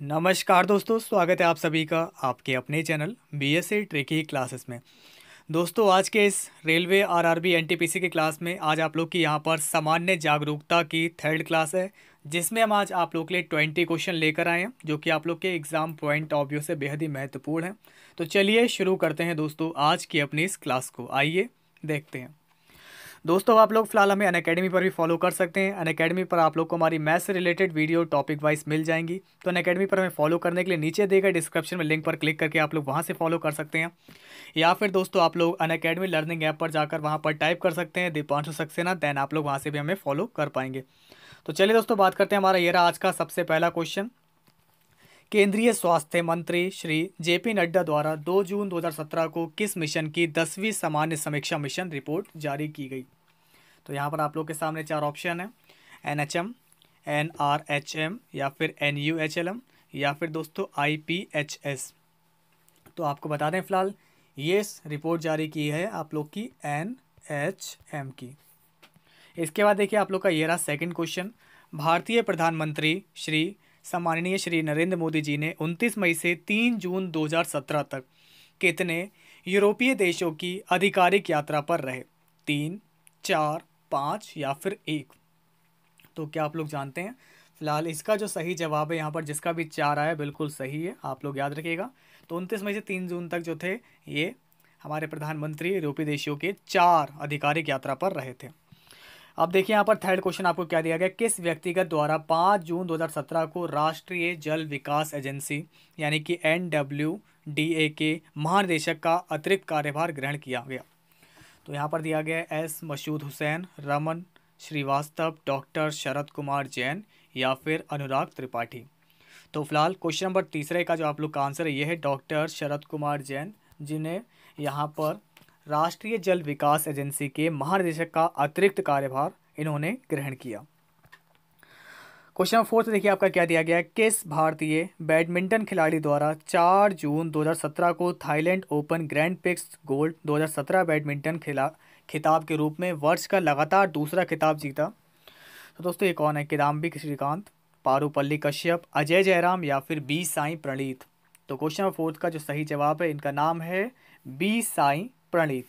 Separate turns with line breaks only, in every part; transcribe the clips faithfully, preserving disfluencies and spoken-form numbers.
नमस्कार दोस्तों, स्वागत है आप सभी का आपके अपने channel B S C tricky classes में। दोस्तों, आज के इस रेलवे आरआरबी एनटीपीसी की क्लास में आज आप लोग की यहाँ पर सामान्य जागरूकता की थर्ड क्लास है, जिसमें हम आज आप लोग के लिए ट्वेंटी क्वेश्चन लेकर आए हैं, जो कि आप लोग के एग्जाम पॉइंट ऑफ व्यू से बेहद ही महत्वपूर्ण है। तो चलिए शुरू करते हैं दोस्तों आज की अपनी इस क्लास को। आइए देखते हैं दोस्तों। आप लोग फिलहाल हमें अनअकैडमी पर भी फॉलो कर सकते हैं। अनअकैडमी पर आप लोग को हमारी मैथ्स से रिलेटेड वीडियो टॉपिक वाइज मिल जाएंगी। तो अनअकैडमी पर हमें फॉलो करने के लिए नीचे दिए गए डिस्क्रिप्शन में लिंक पर क्लिक करके आप लोग वहां से फॉलो कर सकते हैं, या फिर दोस्तों आप लोग अनअकैडमी लर्निंग ऐप पर जाकर वहां पर टाइप कर सकते हैं दीपांशु सक्सेना, देन आप लोग वहां से भी हमें फॉलो कर पाएंगे। तो चलिए दोस्तों बात करते हैं। हमारा ये रहा आज का सबसे पहला क्वेश्चन। केंद्रीय स्वास्थ्य मंत्री श्री जेपी नड्डा द्वारा दो जून दो हज़ार सत्रह को किस मिशन की दसवीं सामान्य समीक्षा मिशन रिपोर्ट जारी की गई? तो यहाँ पर आप लोग के सामने चार ऑप्शन है, N H M, N R H M, या फिर N U H L M, या फिर दोस्तों आई पी एच एस। तो आपको बता दें फिलहाल ये रिपोर्ट जारी की है आप लोग की एन एच एम की। इसके बाद देखिए आप लोग का ये रहा सेकंड क्वेश्चन। भारतीय प्रधानमंत्री श्री सम्माननीय श्री नरेंद्र मोदी जी ने उनतीस मई से तीन जून दो हज़ार सत्रह तक कितने यूरोपीय देशों की आधिकारिक यात्रा पर रहे? तीन, चार, पाँच या फिर एक? तो क्या आप लोग जानते हैं? फिलहाल इसका जो सही जवाब है यहाँ पर जिसका भी चार आया बिल्कुल सही है, आप लोग याद रखिएगा। तो उनतीस मई से तीन जून तक जो थे ये हमारे प्रधानमंत्री यूरोपीय देशों के चार आधिकारिक यात्रा पर रहे थे। अब देखिए यहाँ पर थर्ड क्वेश्चन आपको क्या दिया गया। किस व्यक्तिगत द्वारा पाँच जून दो हज़ार सत्रह को राष्ट्रीय जल विकास एजेंसी यानी कि एन डब्ल्यू डी ए के महानिदेशक का अतिरिक्त कार्यभार ग्रहण किया गया? तो यहाँ पर दिया गया है एस मसूद हुसैन, रमन श्रीवास्तव, डॉक्टर शरद कुमार जैन, या फिर अनुराग त्रिपाठी। तो फिलहाल क्वेश्चन नंबर तीसरे का जो आप लोग का आंसर है ये है डॉक्टर शरद कुमार जैन, जिन्हें यहाँ पर राष्ट्रीय जल विकास एजेंसी के महानिदेशक का अतिरिक्त कार्यभार इन्होंने ग्रहण किया। क्वेश्चन नंबर फोर्थ देखिए आपका क्या दिया गया है। किस भारतीय बैडमिंटन खिलाड़ी द्वारा चार जून दो हज़ार सत्रह को Thailand open grand prix gold दो हज़ार सत्रह बैडमिंटन खिला खिताब के रूप में वर्ष का लगातार दूसरा खिताब जीता? तो दोस्तों ये कौन है? किदाम्बी श्रीकांत, पारुपल्ली कश्यप, अजय जयराम, या फिर बी साई प्रणीत? तो क्वेश्चन नंबर फोर्थ का जो सही जवाब है इनका नाम है बी साई प्रणीत।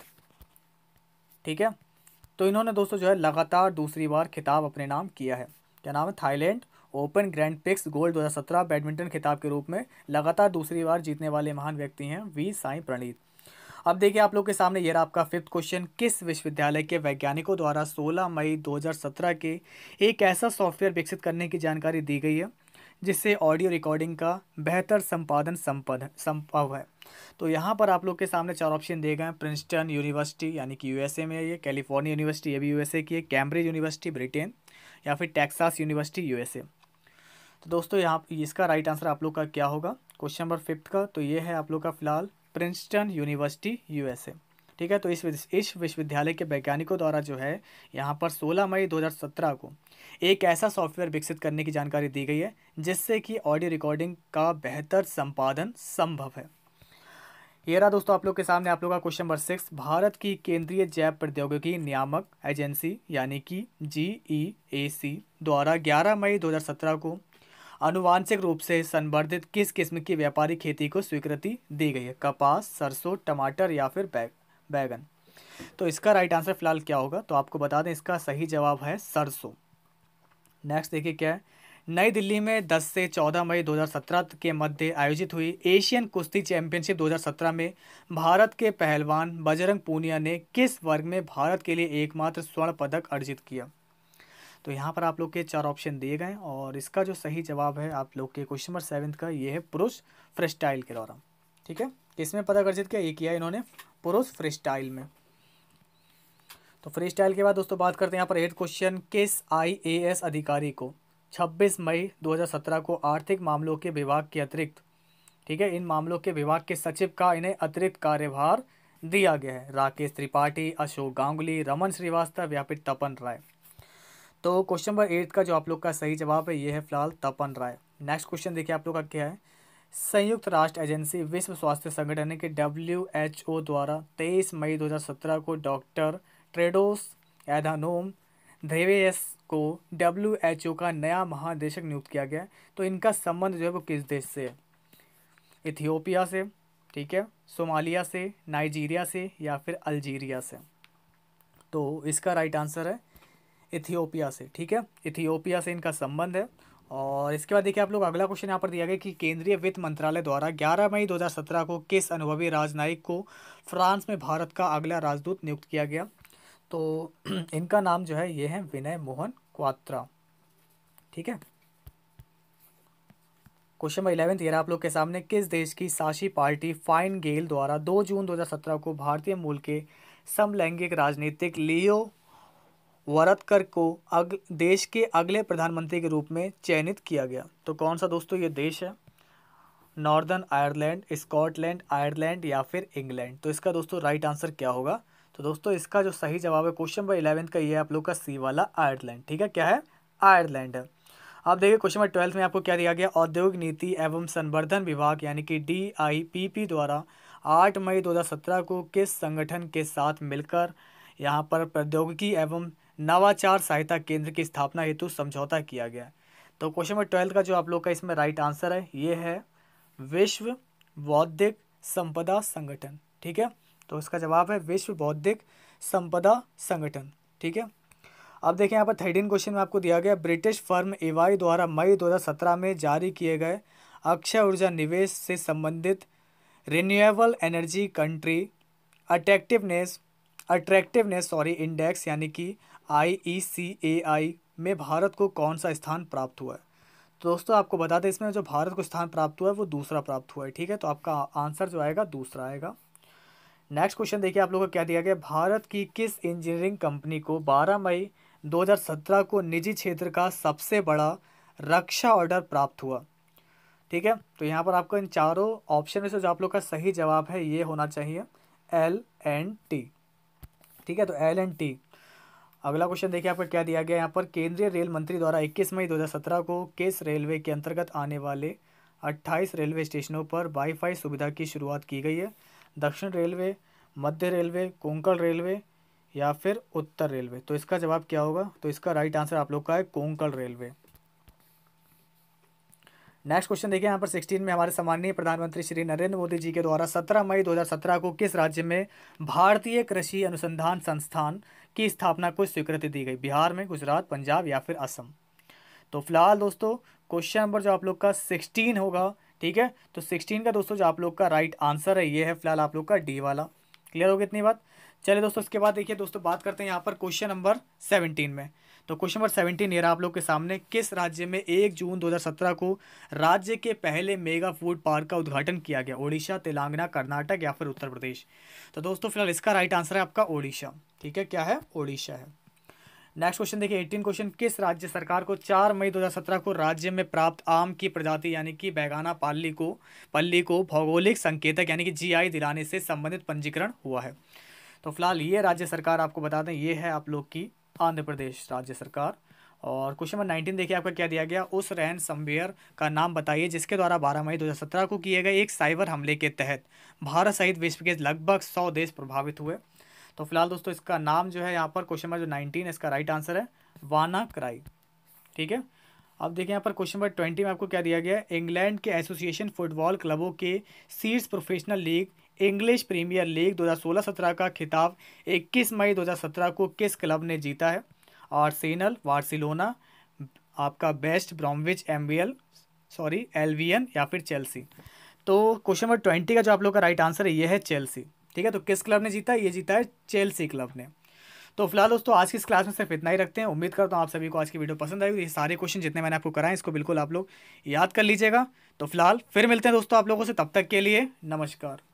ठीक है, तो इन्होंने दोस्तों जो है लगातार दूसरी बार खिताब अपने नाम किया है। क्या नाम है? Thailand open grand prix gold दो हज़ार सत्रह बैडमिंटन खिताब के रूप में लगातार दूसरी बार जीतने वाले महान व्यक्ति हैं वी साई प्रणीत। अब देखिए आप लोग के सामने ये रहा आपका फिफ्थ क्वेश्चन। किस विश्वविद्यालय के वैज्ञानिकों द्वारा सोलह मई दो हज़ार सत्रह के एक ऐसा सॉफ्टवेयर विकसित करने की जानकारी दी गई है जिससे ऑडियो रिकॉर्डिंग का बेहतर संपादन संपद संभव है? तो यहाँ पर आप लोग के सामने चार ऑप्शन दिए गए हैं। प्रिंसटन यूनिवर्सिटी यानी कि यूएसए में है ये, कैलिफोर्निया यूनिवर्सिटी ये भी यूएसए की है, कैम्ब्रिज यूनिवर्सिटी ब्रिटेन, या फिर टेक्सास यूनिवर्सिटी यूएसए। तो दोस्तों यहाँ इसका राइट आंसर आप लोग का क्या होगा क्वेश्चन नंबर फिफ्थ का? तो ये है आप लोग का फिलहाल प्रिंसटन यूनिवर्सिटी यूएसए। ठीक है, तो इस इस विश्वविद्यालय के वैज्ञानिकों द्वारा जो है यहाँ पर सोलह मई दो हज़ार सत्रह को एक ऐसा सॉफ्टवेयर विकसित करने की जानकारी दी गई है जिससे कि ऑडियो रिकॉर्डिंग का बेहतर संपादन संभव है। ये रहा दोस्तों आप लोग के सामने आप लोग का क्वेश्चन नंबर सिक्स। भारत की केंद्रीय जैव प्रौद्योगिकी नियामक एजेंसी यानी कि जी ई ए सी द्वारा ग्यारह मई दो हज़ार सत्रह को आनुवांशिक रूप से संवर्धित किस किस्म की व्यापारिक खेती को स्वीकृति दी गई है? कपास, सरसों, टमाटर, या फिर बैग बैगन? तो इसका राइट आंसर फिलहाल क्या होगा? तो आपको बता दें इसका सही जवाब है सरसों। नेक्स्ट देखिए क्या है। नई दिल्ली में दस से चौदह मई दो हज़ार सत्रह के मध्य आयोजित हुई एशियन कुश्ती चैंपियनशिप दो हज़ार सत्रह में भारत के पहलवान बजरंग पूनिया ने किस वर्ग में भारत के लिए एकमात्र स्वर्ण पदक अर्जित किया? तो यहाँ पर आप लोग के चार ऑप्शन दिए गए और इसका जो सही जवाब है आप लोग के क्वेश्चन नंबर सेवन्थ का ये है पुरुष फ्रीस्टाइल के दौरान। ठीक है, किसमें पदक अर्जित किया? ये किया इन्होंने पुरुष फ्रीस्टाइल में। तो फ्रीस्टाइल के बाद दोस्तों बात करते हैं यहाँ पर एट क्वेश्चन। किस आई ए एस अधिकारी को छब्बीस मई दो हज़ार सत्रह को आर्थिक मामलों के विभाग के अतिरिक्त, ठीक है, इन मामलों के विभाग के सचिव का इन्हें अतिरिक्त कार्यभार दिया गया है? राकेश त्रिपाठी, अशोक गांगुली, रमन श्रीवास्तव, या फिर तपन राय? तो क्वेश्चन नंबर एट का जो आप लोग का सही जवाब है ये है फिलहाल तपन राय। नेक्स्ट क्वेश्चन देखिए आप लोग का क्या है। संयुक्त राष्ट्र एजेंसी विश्व स्वास्थ्य संगठन के डब्ल्यू एच ओ द्वारा तेईस मई दो हज़ार सत्रह को डॉक्टर टेड्रोस एधानोम घेब्रेयेसस को डब्ल्यू एच ओ का नया महानिदेशक नियुक्त किया गया है। तो इनका संबंध जो है वो किस देश से है? इथियोपिया से, ठीक है, सोमालिया से, नाइजीरिया से या फिर अल्जीरिया से। तो इसका राइट आंसर है इथियोपिया से, ठीक है, इथियोपिया से इनका संबंध है। और इसके बाद देखिए आप लोग अगला क्वेश्चन यहाँ पर दिया गया कि केंद्रीय वित्त मंत्रालय द्वारा ग्यारह मई दो हज़ार सत्रह को किस अनुभवी राजनयिक को फ्रांस में भारत का अगला राजदूत नियुक्त किया गया? तो इनका नाम जो है ये है विनय मोहन क्वात्रा, ठीक है। क्वेश्चन नंबर इलेवेंथ ये रहा आप लोग के सामने, किस देश की शासी पार्टी फाइन गेल द्वारा दो जून दो हज़ार सत्रह को भारतीय मूल के समलैंगिक राजनीतिक लियो वरदकर को अग देश के अगले प्रधानमंत्री के रूप में चयनित किया गया? तो कौन सा दोस्तों ये देश है? नॉर्दर्न आयरलैंड, स्कॉटलैंड, आयरलैंड या फिर इंग्लैंड? तो इसका दोस्तों राइट आंसर क्या होगा? तो दोस्तों इसका जो सही जवाब है क्वेश्चन नंबर इलेवेंथ का ये है आप लोग का सी वाला आयरलैंड, ठीक है, क्या है? आयरलैंड है। अब देखिए क्वेश्चन नंबर ट्वेल्थ में आपको क्या दिया गया? औद्योगिक नीति एवं संवर्धन विभाग यानी कि डी आई पी पी द्वारा आठ मई दो हज़ार सत्रह को किस संगठन के साथ मिलकर यहाँ पर प्रौद्योगिकी एवं नवाचार सहायता केंद्र की स्थापना हेतु समझौता किया गया? तो क्वेश्चन नंबर ट्वेल्थ का जो आप लोग का इसमें राइट आंसर है ये है विश्व बौद्धिक संपदा संगठन, ठीक है। तो इसका जवाब है विश्व बौद्धिक संपदा संगठन, ठीक है। अब देखें यहाँ पर थर्टीन क्वेश्चन में आपको दिया गया ब्रिटिश फर्म एवाई द्वारा मई दो हज़ार सत्रह में जारी किए गए अक्षय ऊर्जा निवेश से संबंधित renewable energy country attractiveness attractiveness sorry index यानी कि आई ई सी ए आई में भारत को कौन सा स्थान प्राप्त हुआ है? तो दोस्तों आपको बता दें इसमें जो भारत को स्थान प्राप्त हुआ है वो दूसरा प्राप्त हुआ है, ठीक है। तो आपका आंसर जो आएगा दूसरा आएगा। नेक्स्ट क्वेश्चन देखिए आप लोगों को क्या दिया गया? भारत की किस इंजीनियरिंग कंपनी को बारह मई दो हज़ार सत्रह को निजी क्षेत्र का सबसे बड़ा रक्षा ऑर्डर प्राप्त हुआ? ठीक है, तो यहाँ पर आपको इन चारों ऑप्शन में से जो आप लोग का सही जवाब है ये होना चाहिए एल एंड टी, ठीक है। तो एल एंड टी। अगला क्वेश्चन देखिए आपको क्या दिया गया यहाँ पर, केंद्रीय रेल मंत्री द्वारा इक्कीस मई दो हज़ार सत्रह को किस रेलवे के अंतर्गत आने वाले अट्ठाईस रेलवे स्टेशनों पर वाईफाई सुविधा की शुरुआत की गई है? दक्षिण रेलवे, मध्य रेलवे, कोंकण रेलवे या फिर उत्तर रेलवे? तो इसका जवाब क्या होगा? तो इसका राइट आंसर आप लोग का है कोंकण रेलवे। नेक्स्ट क्वेश्चन देखिए यहाँ पर सिक्सटीन में, हमारे सम्माननीय प्रधानमंत्री श्री नरेंद्र मोदी जी के द्वारा सत्रह मई दो हज़ार सत्रह को किस राज्य में भारतीय कृषि अनुसंधान संस्थान की स्थापना को स्वीकृति दी गई? बिहार में, गुजरात, पंजाब या फिर असम? तो फिलहाल दोस्तों क्वेश्चन नंबर जो आप लोग का सिक्सटीन होगा, ठीक है। तो सिक्सटीन का दोस्तों जो आप लोग का राइट आंसर है ये है फिलहाल आप लोग का डी वाला। क्लियर हो गया इतनी बात? चलिए दोस्तों इसके बाद देखिए दोस्तों बात करते हैं यहाँ पर क्वेश्चन नंबर सेवनटीन में। तो क्वेश्चन नंबर सेवनटीन ये रहा आप लोग के सामने, किस राज्य में एक जून दो हज़ार सत्रह को राज्य के पहले मेगा फूड पार्क का उद्घाटन किया गया? ओडिशा, तेलंगाना, कर्नाटक या फिर उत्तर प्रदेश? तो दोस्तों फिलहाल इसका राइट आंसर है आपका ओडिशा, ठीक है, क्या है? ओडिशा है। नेक्स्ट क्वेश्चन देखिए एटीन क्वेश्चन, किस राज्य सरकार को चार मई दो हज़ार सत्रह को राज्य में प्राप्त आम की प्रजाति यानी कि बैगाना पाल्ली को पल्ली को भौगोलिक संकेतक यानी कि जी आई दिलाने से संबंधित पंजीकरण हुआ है? तो फिलहाल ये राज्य सरकार आपको बता दें ये है आप लोग की आंध्र प्रदेश राज्य सरकार। और क्वेश्चन नंबर नाइनटीन देखिए आपका क्या दिया गया, उस रैन समवेयर का नाम बताइए जिसके द्वारा बारह मई दो हज़ार सत्रह को किए गए एक साइबर हमले के तहत भारत सहित विश्व के लगभग सौ देश प्रभावित हुए? तो फिलहाल दोस्तों इसका नाम जो है यहाँ पर क्वेश्चन नंबर जो नाइनटीन इसका राइट आंसर है वाना क्राई, ठीक है। अब देखिए यहाँ पर क्वेश्चन नंबर ट्वेंटी में आपको क्या दिया गया है, इंग्लैंड के एसोसिएशन फुटबॉल क्लबों के शीर्ष professional league English premier league दो हज़ार सोलह सत्रह का खिताब इक्कीस मई दो हज़ार सत्रह को किस क्लब ने जीता है? आर्सेनल, बार्सिलोना, आपका बेस्ट ब्रॉमविच एम्बियल सॉरी एलवीएन या फिर चेल्सी? तो क्वेश्चन नंबर ट्वेंटी का जो आप लोग का राइट आंसर है ये है चेल्सी, ठीक है। तो किस क्लब ने जीता? ये जीता है चेल्सी क्लब ने। तो फिलहाल दोस्तों आज की इस क्लास में सिर्फ इतना ही रखते हैं। उम्मीद करता हूँ आप सभी को आज की वीडियो पसंद आएगी। ये सारे क्वेश्चन जितने मैंने आपको कराए इसको बिल्कुल आप लोग याद कर लीजिएगा। तो फिलहाल फिर मिलते हैं दोस्तों आप लोगों से, तब तक के लिए नमस्कार।